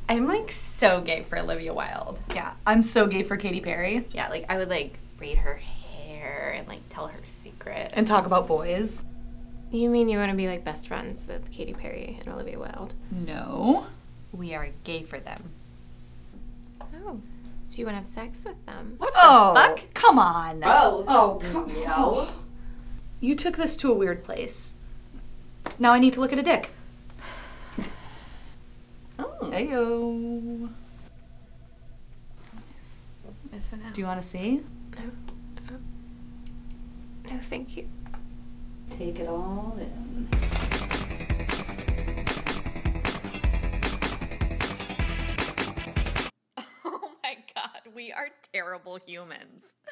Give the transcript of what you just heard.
I'm like so gay for Olivia Wilde. Yeah, I'm so gay for Katy Perry. Yeah, like I would like braid her hair and like tell her secrets. And talk about boys. You mean you want to be like best friends with Katy Perry and Olivia Wilde? No. We are gay for them. Oh, so you want to have sex with them? What Oh, the fuck? come on. Both. Oh, come on. You took this to a weird place. Now I need to look at a dick. Oh. Ayo. Listen out. Do you want to see? No, thank you. Take it all in. Oh my god, we are terrible humans.